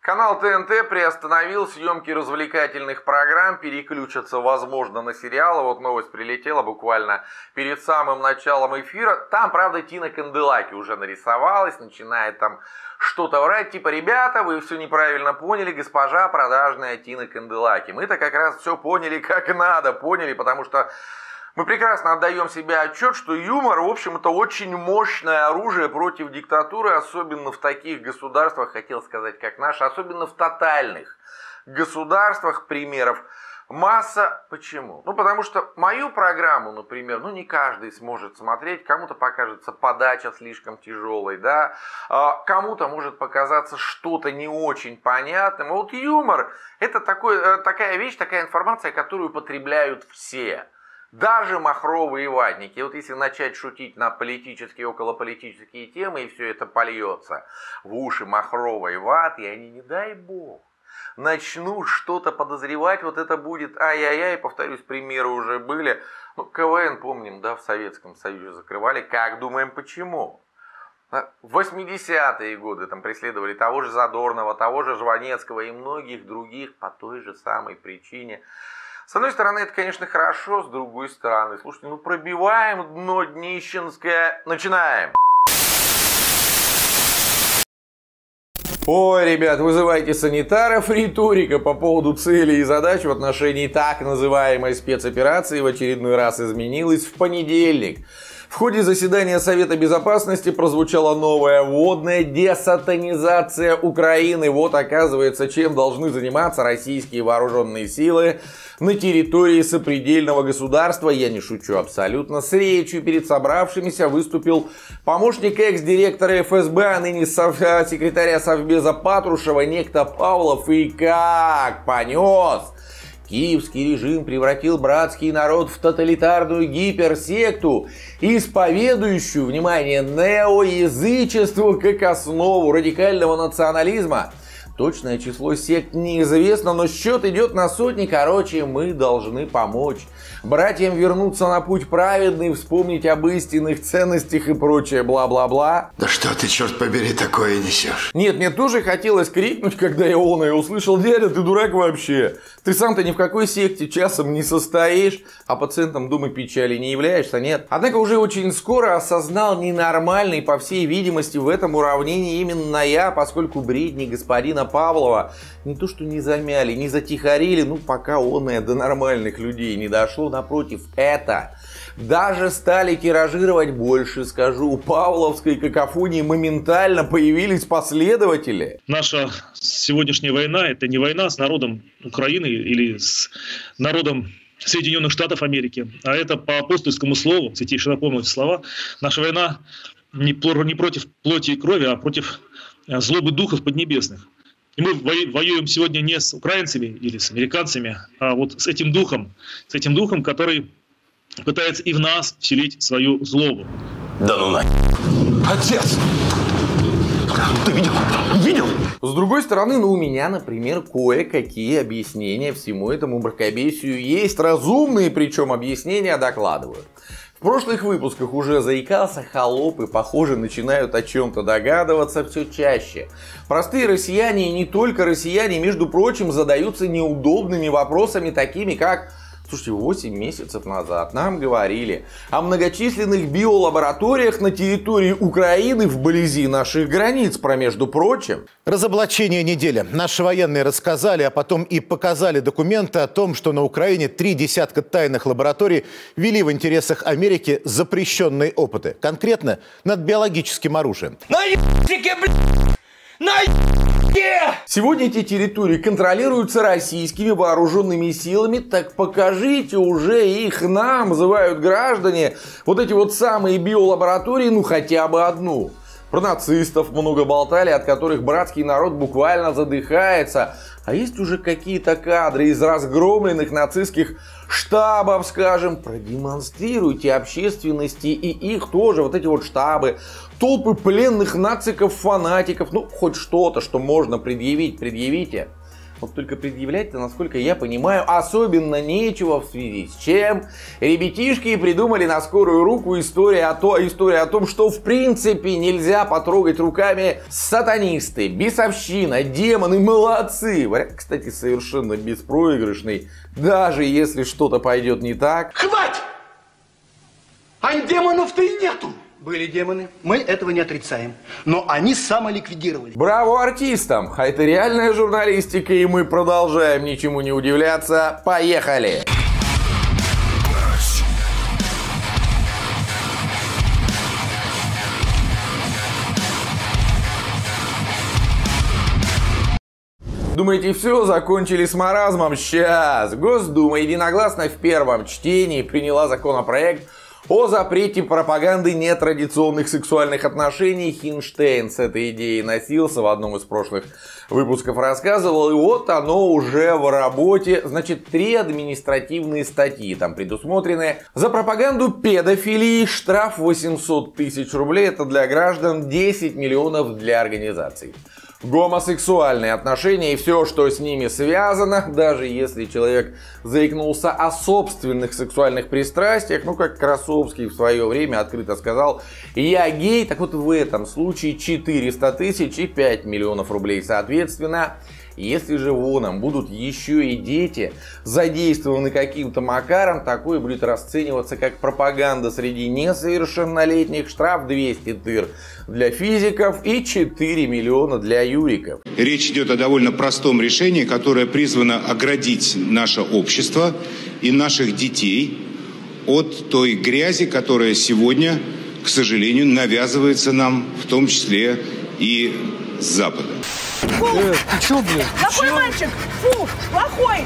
Канал ТНТ приостановил съемки развлекательных программ, переключатся, возможно, на сериалы. Вот новость прилетела буквально перед самым началом эфира. Там, правда, Тина Канделаки уже нарисовалась, начинает там что-то врать. Типа, ребята, вы все неправильно поняли, госпожа продажная Тина Канделаки. Мы-то как раз все поняли как надо, потому что мы прекрасно отдаем себе отчет, что юмор, в общем, это очень мощное оружие против диктатуры, особенно в таких государствах, хотел сказать, как наше, особенно в тотальных государствах, примеров масса. Почему? Потому что мою программу, например, не каждый сможет смотреть, кому-то покажется подача слишком тяжелой, да, кому-то может показаться что-то не очень понятным. Вот юмор – это такая вещь, такая информация, которую потребляют все. Даже махровые ватники. Вот если начать шутить на политические, околополитические темы, и все это польется в уши махровой ваты, и они, не дай бог, начнут что-то подозревать, вот это будет ай-яй-яй, повторюсь, примеры уже были. КВН, помним, да, в Советском Союзе закрывали, как думаем, почему? В 80-е годы там преследовали того же Задорнова, того же Жванецкого и многих других по той же самой причине. С одной стороны, это, конечно, хорошо, с другой стороны, слушайте, пробиваем дно днищенское, начинаем. Ой, ребят, вызывайте санитаров, риторика по поводу целей и задач в отношении так называемой спецоперации в очередной раз изменилась в понедельник. В ходе заседания Совета Безопасности прозвучала новая вводная: десатанизация Украины. Вот, оказывается, чем должны заниматься российские вооруженные силы на территории сопредельного государства. Я не шучу абсолютно. С речью перед собравшимися выступил помощник экс-директора ФСБ, а ныне секретаря Совбеза Патрушева, некто Павлов, и как понес. Киевский режим превратил братский народ в тоталитарную гиперсекту, исповедующую, внимание, неоязычество как основу радикального национализма. Точное число сект неизвестно, но счет идет на сотни. Короче, мы должны помочь братьям вернуться на путь праведный, вспомнить об истинных ценностях и прочее бла-бла-бла. Да что ты, черт побери, такое несешь? Нет, мне тоже хотелось крикнуть, когда я услышал: дядя, ты дурак вообще. Ты сам-то ни в какой секте часом не состоишь, а пациентом дома печали не являешься, нет? Однако уже очень скоро осознал ненормальный, по всей видимости, в этом уравнении именно я, поскольку бредни господина Павлова не то что не замяли, не затихарили, пока оное до нормальных людей не дошло. Напротив, это даже стали тиражировать больше, скажу. У павловской какофонии моментально появились последователи. Наша сегодняшняя война — это не война с народом Украины или с народом Соединенных Штатов Америки, а это по апостольскому слову, святейшие напомнил эти слова, наша война не против плоти и крови, а против злобы духов поднебесных. И мы воюем сегодня не с украинцами или с американцами, а вот с этим духом, который пытается и в нас вселить свою злобу. Да ну нахер. Отец! Ты видел? С другой стороны, у меня, например, кое-какие объяснения всему этому мракобесию есть. Разумные, причем объяснения докладывают. В прошлых выпусках уже заикался, холопы, похоже, начинают о чем-то догадываться все чаще. Простые россияне и не только россияне, между прочим, задаются неудобными вопросами, такими как: слушайте, 8 месяцев назад нам говорили о многочисленных биолабораториях на территории Украины вблизи наших границ, между прочим. Разоблачение недели. Наши военные рассказали, а потом и показали документы о том, что на Украине 3 десятка тайных лабораторий вели в интересах Америки запрещенные опыты. Конкретно над биологическим оружием. Сегодня эти территории контролируются российскими вооруженными силами. Так покажите уже их нам, называют граждане, вот эти вот самые биолаборатории, хотя бы одну. Про нацистов много болтали, от которых братский народ буквально задыхается. А есть уже какие-то кадры из разгромленных нацистских штабов, скажем. Продемонстрируйте общественности и их тоже, вот эти вот штабы, толпы пленных нациков-фанатиков. Хоть что-то, что можно предъявить, предъявите. Вот только предъявлять-то, насколько я понимаю, особенно нечего, в связи с чем ребятишки придумали на скорую руку историю о том, что в принципе нельзя потрогать руками сатанисты, бесовщина, демоны, молодцы. Вариант, кстати, совершенно беспроигрышный, даже если что-то пойдет не так. Хватит! А демонов-то и нету! Были демоны, мы этого не отрицаем, но они самоликвидировали. Браво артистам! А это реальная журналистика, и мы продолжаем ничему не удивляться. Поехали! Думаете, все, закончили с маразмом? Сейчас! Госдума единогласно в первом чтении приняла законопроект о запрете пропаганды нетрадиционных сексуальных отношений. Хинштейн с этой идеей носился, в одном из прошлых выпусков рассказывал, и вот оно уже в работе. Значит, 3 административные статьи там предусмотрены. За пропаганду педофилии штраф 800 тысяч рублей, это для граждан, 10 миллионов для организаций. Гомосексуальные отношения и все, что с ними связано, даже если человек заикнулся о собственных сексуальных пристрастиях, ну как Красовский в свое время открыто сказал: «Я гей», так вот в этом случае 400 тысяч и 5 миллионов рублей соответственно. Если же воном будут еще и дети задействованы каким-то макаром, такое будет расцениваться как пропаганда среди несовершеннолетних, штраф 200 тыр для физиков и 4 миллиона для юриков. Речь идет о довольно простом решении, которое призвано оградить наше общество и наших детей от той грязи, которая сегодня, к сожалению, навязывается нам, в том числе и с Запада. Фу! Ты чё, блин? Плохой мальчик! Фу! Плохой!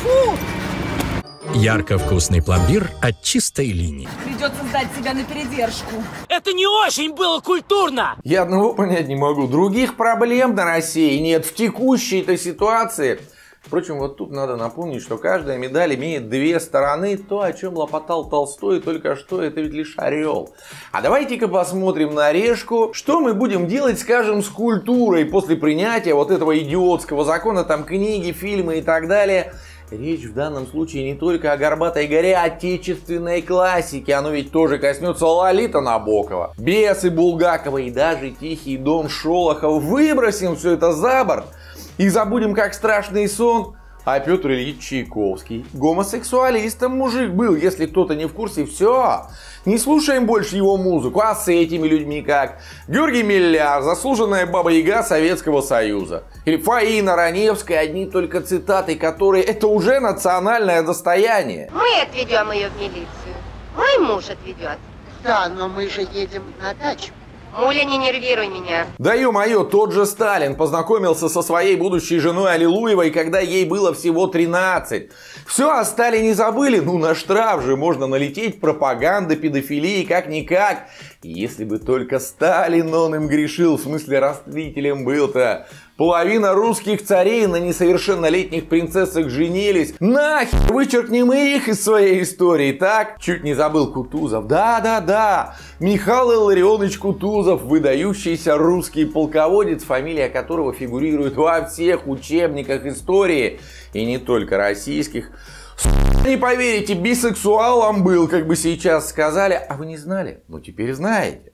Фу! Ярко-вкусный пломбир от чистой линии. Придется сдать себя на передержку. Это не очень было культурно! Я одного понять не могу. Других проблем на России нет в текущей-то ситуации. Впрочем, вот тут надо напомнить, что каждая медаль имеет 2 стороны. То, о чем лопотал Толстой только что, это ведь лишь орел. А давайте-ка посмотрим на решку, что мы будем делать, скажем, с культурой после принятия вот этого идиотского закона, там книги, фильмы и так далее. Речь в данном случае не только о «Горбатой горе» отечественной классики. Оно ведь тоже коснется Лолиты Набокова, Бесы Булгакова и даже Тихий дом Шолохова. Выбросим все это за борт и забудем, как страшный сон. А Петр Ильич Чайковский гомосексуалистом мужик был, если кто-то не в курсе, все. Не слушаем больше его музыку. А с этими людьми как? Георгий Милляр, заслуженная баба-яга Советского Союза. Или Фаина Раневская, одни только цитаты, которые это уже национальное достояние. Мы отведем ее в милицию. Мой муж отведет. Да, но мы же едем на дачу. Муля, не нервируй меня. Да ё-моё, тот же Сталин познакомился со своей будущей женой Аллилуевой, когда ей было всего 13. Все о Сталине забыли? Ну на штраф же можно налететь, пропаганда педофилии как-никак. Если бы только Сталин он им грешил, в смысле растлителем был-то. Половина русских царей на несовершеннолетних принцессах женились. Нахер вычеркнем их из своей истории, так? Чуть не забыл Кутузов. Да-да-да, Михаил Илларионович Кутузов, выдающийся русский полководец, фамилия которого фигурирует во всех учебниках истории. И не только российских. Не поверите, бисексуалом был, как бы сейчас сказали. А вы не знали? Ну теперь знаете.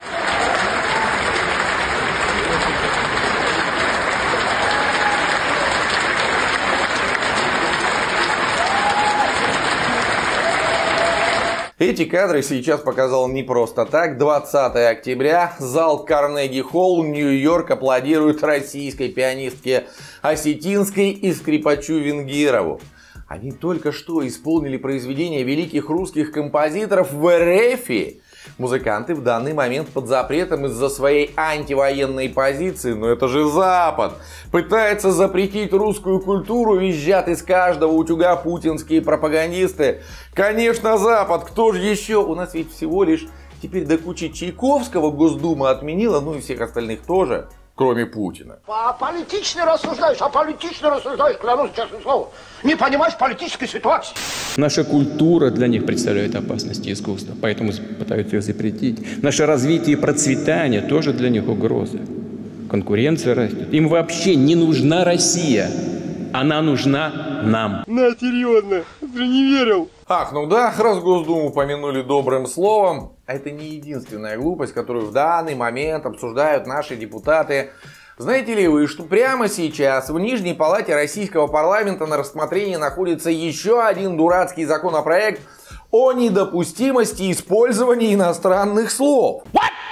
Эти кадры сейчас показал не просто так. 20 октября. Зал Карнеги-Холл, Нью-Йорк аплодирует российской пианистке Осетинской и скрипачу Венгерову. Они только что исполнили произведения великих русских композиторов в РФ. Музыканты в данный момент под запретом из-за своей антивоенной позиции. Но это же Запад. Пытается запретить русскую культуру, визжат из каждого утюга путинские пропагандисты. Конечно, Запад. Кто же еще? У нас ведь всего лишь теперь до кучи Чайковского Госдума отменила, ну и всех остальных тоже. Кроме Путина. Аполитично рассуждаешь, клянусь честным словом. Не понимаешь политической ситуации. Наша культура для них представляет опасность и искусство, поэтому пытаются ее запретить. Наше развитие и процветание тоже для них угроза. Конкуренция растет. Им вообще не нужна Россия. Она нужна нам. На, серьезно, ты не верил. Ах, ну да, раз Госдуму упомянули добрым словом, это не единственная глупость, которую в данный момент обсуждают наши депутаты. Знаете ли вы, что прямо сейчас в Нижней Палате Российского парламента на рассмотрении находится еще один дурацкий законопроект о недопустимости использования иностранных слов?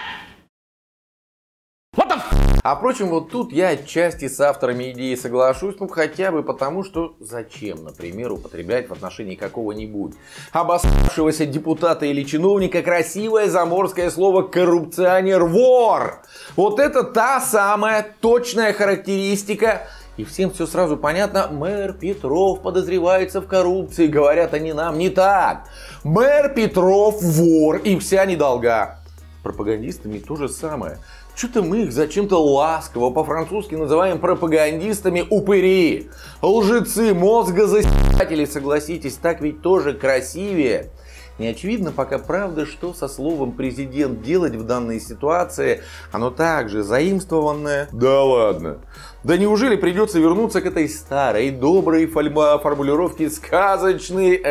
А впрочем, вот тут я отчасти с авторами идеи соглашусь, ну хотя бы потому, что зачем, например, употреблять в отношении какого-нибудь обоссавшегося депутата или чиновника красивое заморское слово «коррупционер-вор». Вот это та самая точная характеристика. И всем все сразу понятно, мэр Петров подозревается в коррупции, говорят они нам не так. Мэр Петров вор и вся недолга. С пропагандистами то же самое. Что-то мы их зачем-то ласково по-французски называем пропагандистами упыри. Лжецы, мозгозасятели, согласитесь, так ведь тоже красивее. Не очевидно пока, правда, что со словом «президент» делать в данной ситуации. Оно также заимствованное. Да ладно. Да неужели придется вернуться к этой старой, доброй формулировке «сказочный...»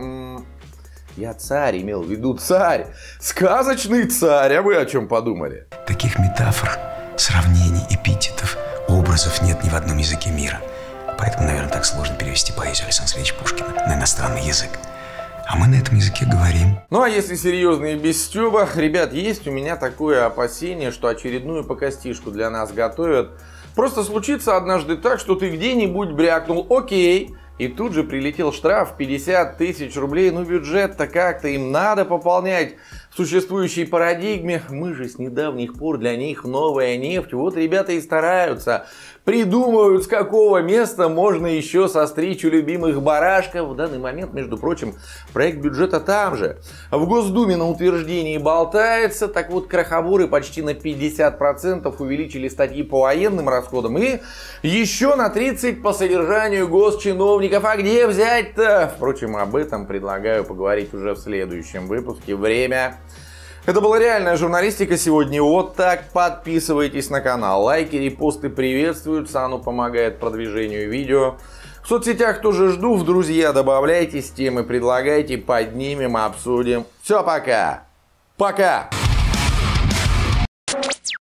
Я царь имел в виду царь. Сказочный царь. А вы о чем подумали? Таких метафор, сравнений, эпитетов, образов нет ни в одном языке мира. Поэтому, наверное, так сложно перевести поэзию Александра Сергеевича Пушкина на иностранный язык. А мы на этом языке говорим. Ну а если серьезно и без стёба, ребят, есть у меня такое опасение, что очередную покастишку для нас готовят. Просто случится однажды так, что ты где-нибудь брякнул «Окей», и тут же прилетел штраф 50 тысяч рублей. Ну бюджет-то как-то им надо пополнять в существующей парадигме. Мы же с недавних пор для них новая нефть. Вот ребята и стараются. Придумывают, с какого места можно еще состричь у любимых барашков. В данный момент, между прочим, проект бюджета там же. В Госдуме на утверждении болтается. Так вот, крохоборы почти на 50% увеличили статьи по военным расходам. И еще на 30% по содержанию госчиновников. А где взять-то? Впрочем, об этом предлагаю поговорить уже в следующем выпуске. Время. Это была реальная журналистика сегодня. Вот так. Подписывайтесь на канал. Лайки, репосты приветствуются. Оно помогает продвижению видео. В соцсетях тоже жду. В друзья добавляйтесь, темы предлагайте. Поднимем, обсудим. Все, пока. Пока.